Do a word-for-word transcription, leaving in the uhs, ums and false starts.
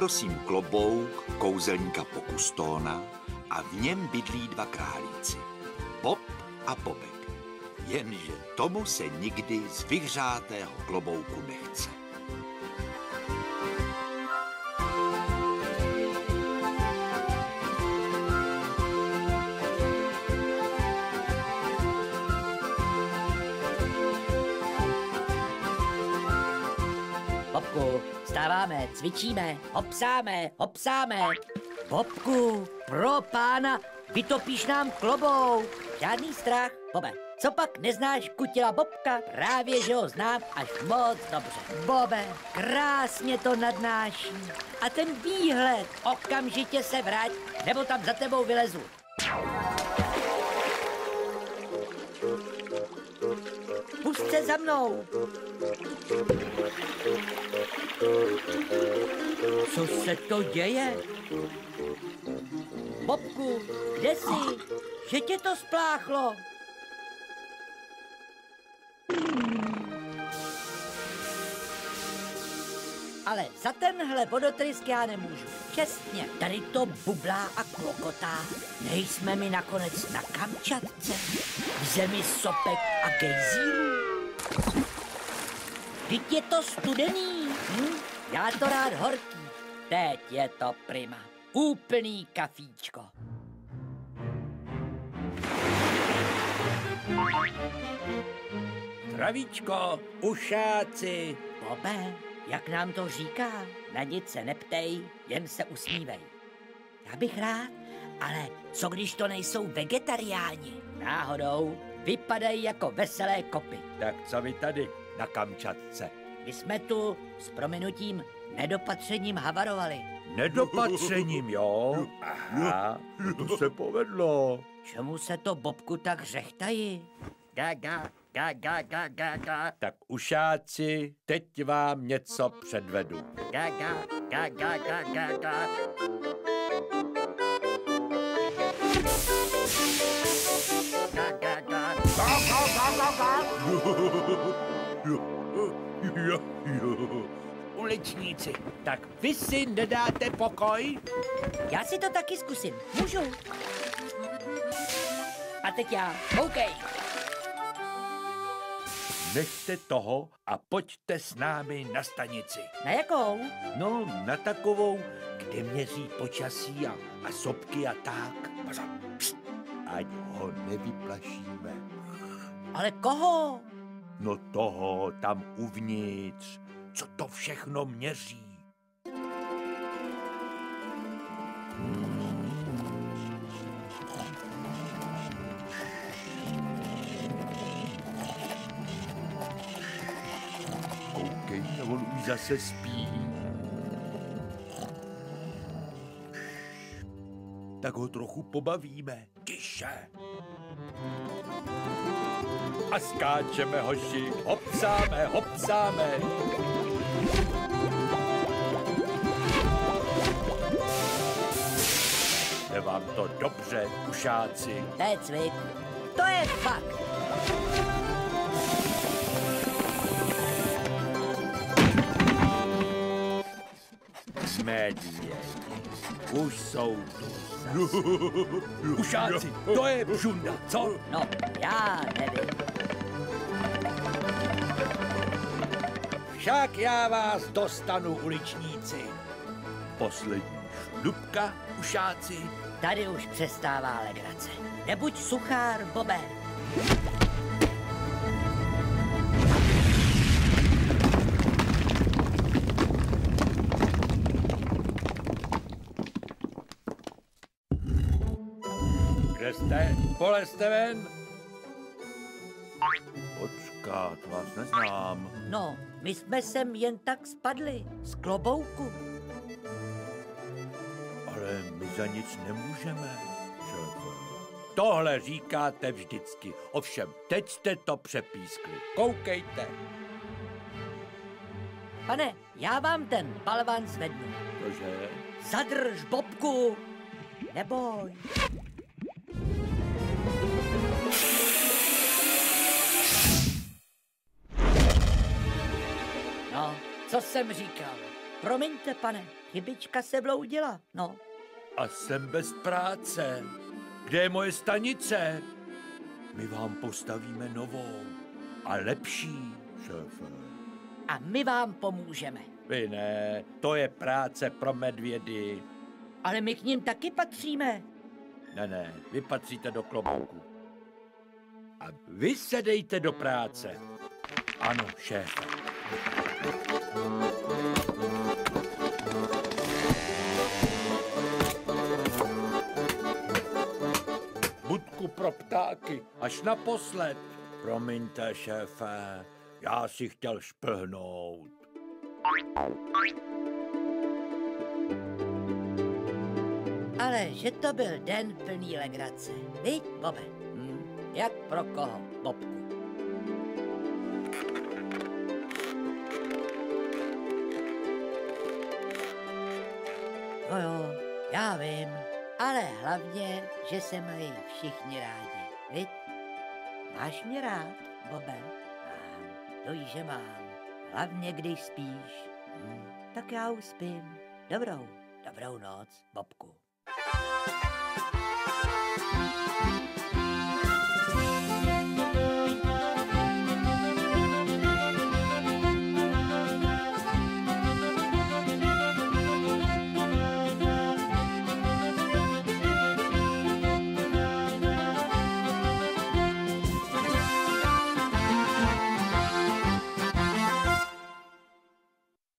prosím klobouk kouzelníka Pokustóna a v něm bydlí dva králíci, Bob a Bobek. Jenže tomu se nikdy z vyhřátého klobouku nechce. Bobku, vstáváme, cvičíme, hopsáme, hopsáme. Bobku, pro pána, vytopíš nám klobouk. Žádný strach, Bobe. Co pak neznáš kutila Bobka? Právě, že ho znám až moc dobře. Bobe, krásně to nadnáší. A ten výhled, okamžitě se vrať, nebo tam za tebou vylezu. Pust se za mnou. Co se to děje? Bobku, kde jsi? Že tě to spláchlo? Ale za tenhle vodotrysk já nemůžu. Čestně, tady to bublá a klokotá. Nejsme mi nakonec na Kamčatce, v zemi sopek a gejzírů. Vždyť je to studený. Hm? Já to rád horký. Teď je to prima. Úplný kafíčko. Zdravíčko, ušáci. Bobe, jak nám to říká, na nic se neptej, jen se usmívej. Já bych rád, ale co když to nejsou vegetariáni? Náhodou vypadají jako veselé kopy. Tak co vy tady na Kamčatce? My jsme tu s prominutím nedopatřením havarovali. Nedopatřením, jo? Aha, to se povedlo. Čemu se to, Bobku, tak řechtají? Gaga, gaga, gaga, gaga. Tak ušáci, teď vám něco předvedu. Gaga, gaga, gaga, gaga. Gaga, gaga. Uličníci, tak vy si nedáte pokoj? Já si to taky zkusím. Můžu? A teď já. Koukej. Nechte toho a pojďte s námi na stanici. Na jakou? No, na takovou, kde měří počasí a, a sopky a tak. Pozor, pst, ať ho nevyplašíme. Ale koho? No toho tam uvnitř, co to všechno měří. Koukej, on už zase spí. Tak ho trochu pobavíme. Tiše. A skáčeme, hoši, hopsáme, hopsáme. Je vám to dobře, ušáci? To je cvik. To je fakt. Medvědi, už jsou tu zase. Ušáci, to je bžunda, co? No, já nevím. Však já vás dostanu, uličníci. Poslední šlupka, ušáci. Tady už přestává legrace. Nebuď suchár, Bobe. Kde jste? Polezte ven. Počkat, vás neznám. No, my jsme sem jen tak spadli, z klobouku. Ale my za nic nemůžeme, šéfe. Tohle říkáte vždycky. Ovšem, teď jste to přepískli. Koukejte. Pane, já vám ten balvan zvednu. Cože? Zadrž, Bobku. Neboj. No, co jsem říkal? Promiňte, pane. chybička se vloudila, no. A jsem bez práce. Kde je moje stanice? My vám postavíme novou a lepší, šéfe. A my vám pomůžeme. Vy ne, to je práce pro medvědy. Ale my k ním taky patříme. Ne, ne, vy patříte do klobouku. A vy se dejte do práce. Ano, šéfe. Budku pro ptáky, až naposled. Promiňte, šéfe, já si chtěl šplhnout. Ale že to byl den plný legrace. Viď, Bobe? Hm, jak pro koho, Bobku? No jo, já vím, ale hlavně, že se mají všichni rádi. Viď? Máš mě rád, Bobe? Mám, to jí, že mám. Hlavně, když spíš. Hm, tak já už spím. Dobrou, dobrou noc, Bobku.